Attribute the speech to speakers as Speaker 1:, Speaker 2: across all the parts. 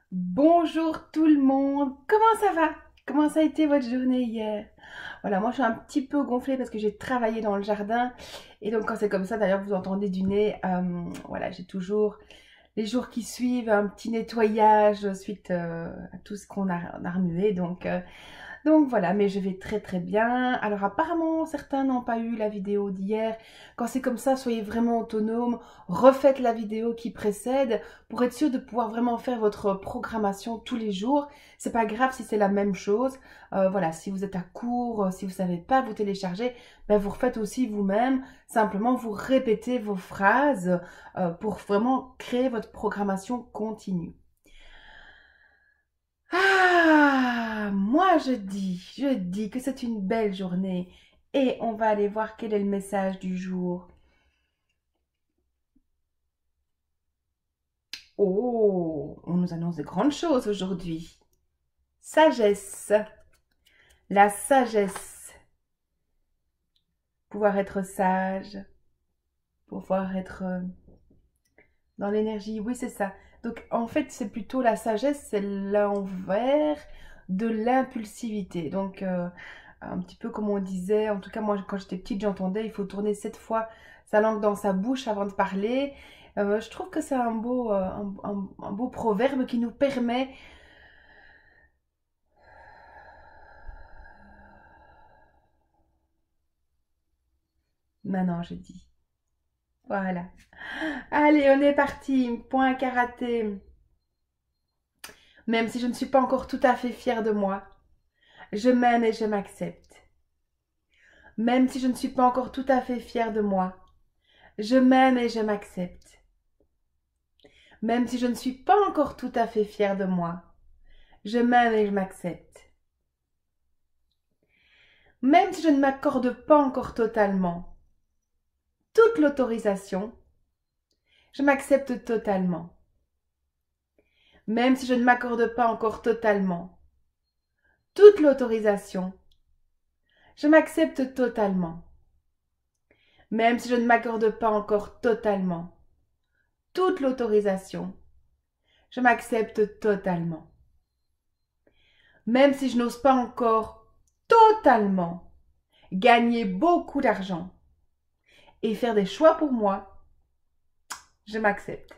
Speaker 1: Bonjour tout le monde, comment ça va? Comment ça a été votre journée hier? Voilà, moi je suis un petit peu gonflée parce que j'ai travaillé dans le jardin et donc quand c'est comme ça, d'ailleurs vous entendez du nez, voilà, j'ai toujours les jours qui suivent un petit nettoyage suite à tout ce qu'on a remué donc voilà, mais je vais très très bien. Alors apparemment, certains n'ont pas eu la vidéo d'hier. Quand c'est comme ça, soyez vraiment autonome. Refaites la vidéo qui précède pour être sûr de pouvoir vraiment faire votre programmation tous les jours. C'est pas grave si c'est la même chose. Voilà, si vous êtes à court, si vous savez pas vous télécharger, ben vous refaites aussi vous-même. Simplement, vous répétez vos phrases pour vraiment créer votre programmation continue. Ah, moi je dis que c'est une belle journée et on va aller voir quel est le message du jour. Oh, on nous annonce de grandes choses aujourd'hui. Sagesse, la sagesse, pouvoir être sage, pouvoir être dans l'énergie, oui c'est ça. Donc en fait c'est plutôt la sagesse, c'est l'envers de l'impulsivité. Donc un petit peu comme on disait, en tout cas moi quand j'étais petite j'entendais il faut tourner 7 fois sa langue dans sa bouche avant de parler. Je trouve que c'est un beau proverbe qui nous permet... Maintenant je dis. Voilà. Allez, on est parti. Point karaté. Même si je ne suis pas encore tout à fait fière de moi, je m'aime et je m'accepte. Même si je ne suis pas encore tout à fait fière de moi, je m'aime et je m'accepte. Même si je ne suis pas encore tout à fait fière de moi, je m'aime et je m'accepte. Même si je ne m'accorde pas encore totalement toute l'autorisation, je m'accepte totalement. Même si je ne m'accorde pas encore totalement toute l'autorisation, je m'accepte totalement. Même si je ne m'accorde pas encore totalement toute l'autorisation, je m'accepte totalement. Même si je n'ose pas encore totalement gagner beaucoup d'argent et faire des choix pour moi, je m'accepte.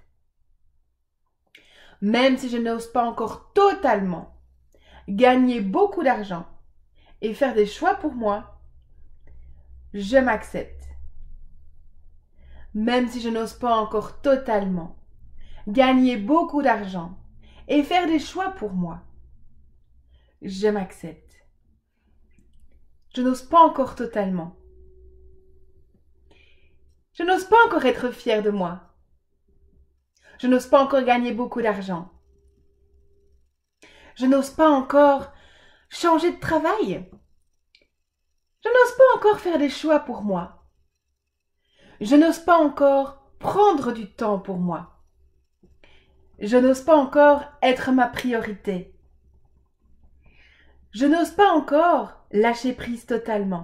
Speaker 1: Même si je n'ose pas encore totalement gagner beaucoup d'argent et faire des choix pour moi, je m'accepte. Même si je n'ose pas encore totalement gagner beaucoup d'argent et faire des choix pour moi, je m'accepte. Je n'ose pas encore totalement. Je n'ose pas encore être fière de moi. Je n'ose pas encore gagner beaucoup d'argent. Je n'ose pas encore changer de travail. Je n'ose pas encore faire des choix pour moi. Je n'ose pas encore prendre du temps pour moi. Je n'ose pas encore être ma priorité. Je n'ose pas encore lâcher prise totalement.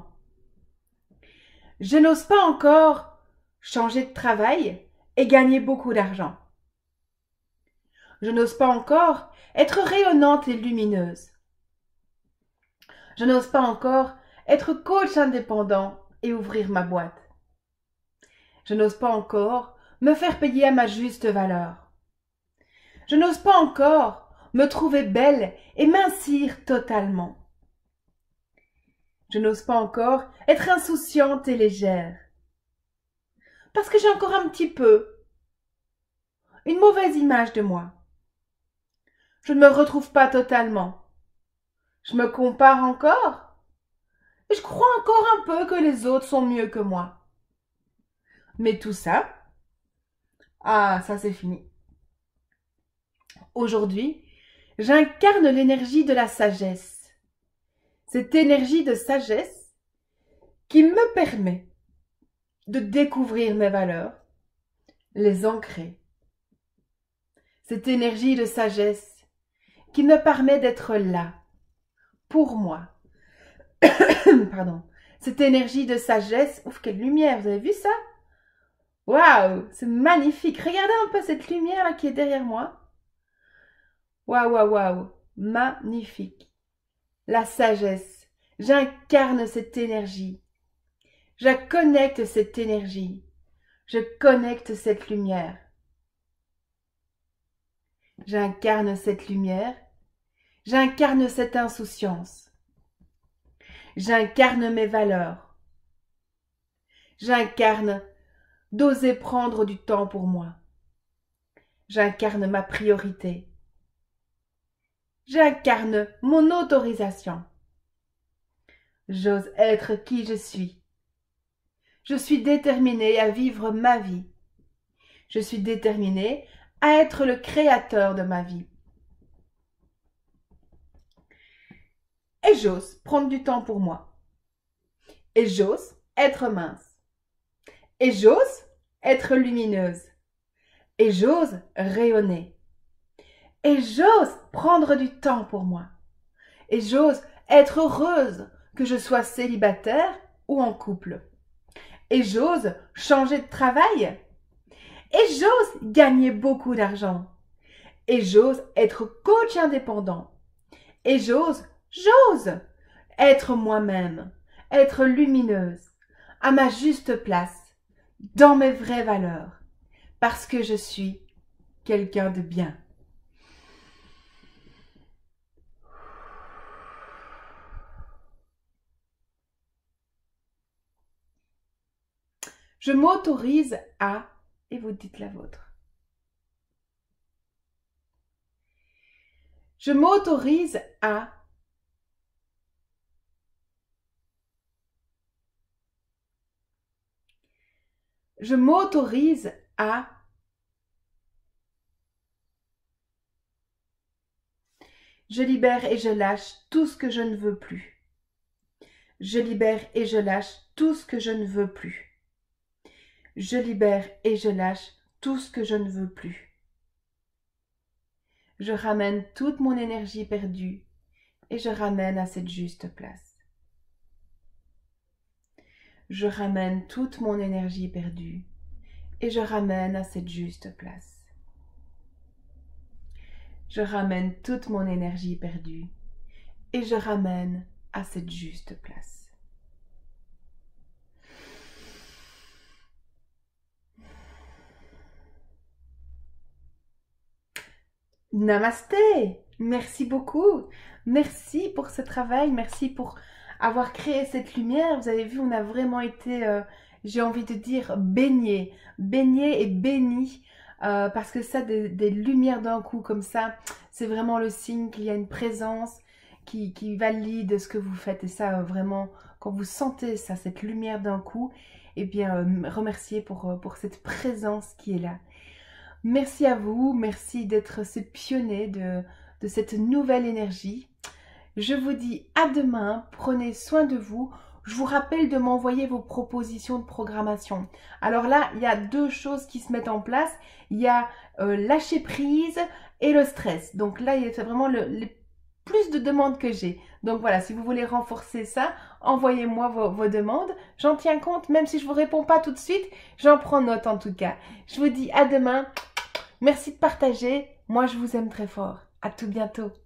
Speaker 1: Je n'ose pas encore changer de travail et gagner beaucoup d'argent. Je n'ose pas encore être rayonnante et lumineuse. Je n'ose pas encore être coach indépendant et ouvrir ma boîte. Je n'ose pas encore me faire payer à ma juste valeur. Je n'ose pas encore me trouver belle et mincir totalement. Je n'ose pas encore être insouciante et légère. Parce que j'ai encore un petit peu une mauvaise image de moi. Je ne me retrouve pas totalement. Je me compare encore. Et je crois encore un peu que les autres sont mieux que moi. Mais tout ça, ah, ça c'est fini. Aujourd'hui, j'incarne l'énergie de la sagesse. Cette énergie de sagesse qui me permet de découvrir mes valeurs, les ancrer. Cette énergie de sagesse qui me permet d'être là, pour moi. Pardon. Cette énergie de sagesse, ouf, quelle lumière, vous avez vu ça? Waouh, c'est magnifique. Regardez un peu cette lumière là qui est derrière moi. Waouh, waouh, waouh. Magnifique. La sagesse. J'incarne cette énergie. Je connecte cette énergie. Je connecte cette lumière. J'incarne cette lumière. J'incarne cette insouciance. J'incarne mes valeurs. J'incarne d'oser prendre du temps pour moi. J'incarne ma priorité. J'incarne mon autorisation. J'ose être qui je suis. Je suis déterminée à vivre ma vie. Je suis déterminée à être le créateur de ma vie. Et j'ose prendre du temps pour moi. Et j'ose être mince. Et j'ose être lumineuse. Et j'ose rayonner. Et j'ose prendre du temps pour moi. Et j'ose être heureuse, que je sois célibataire ou en couple. Et j'ose changer de travail. Et j'ose gagner beaucoup d'argent. Et j'ose être coach indépendant. Et j'ose être moi-même, être lumineuse, à ma juste place, dans mes vraies valeurs, parce que je suis quelqu'un de bien. Je m'autorise à, et vous dites la vôtre. Je m'autorise à. Je m'autorise à. Je libère et je lâche tout ce que je ne veux plus. Je libère et je lâche tout ce que je ne veux plus. Je libère et je lâche tout ce que je ne veux plus. Je ramène toute mon énergie perdue et je ramène à cette juste place. Je ramène toute mon énergie perdue et je ramène à cette juste place. Je ramène toute mon énergie perdue et je ramène à cette juste place. Namasté! Merci beaucoup. Merci pour ce travail. Merci pour avoir créé cette lumière. Vous avez vu, on a vraiment été, j'ai envie de dire, baignés et bénis. Parce que ça, des lumières d'un coup comme ça, c'est vraiment le signe qu'il y a une présence qui valide ce que vous faites. Et ça, vraiment, quand vous sentez ça, cette lumière d'un coup, eh bien, remerciez pour cette présence qui est là. Merci à vous, merci d'être ce pionnier de cette nouvelle énergie. Je vous dis à demain, prenez soin de vous. Je vous rappelle de m'envoyer vos propositions de programmation. Alors là, il y a deux choses qui se mettent en place. Il y a lâcher prise et le stress. Donc là, c'est vraiment les plus de demandes que j'ai. Donc voilà, si vous voulez renforcer ça, envoyez-moi vos demandes. J'en tiens compte, même si je ne vous réponds pas tout de suite, j'en prends note en tout cas. Je vous dis à demain. Merci de partager. Moi, je vous aime très fort. À tout bientôt.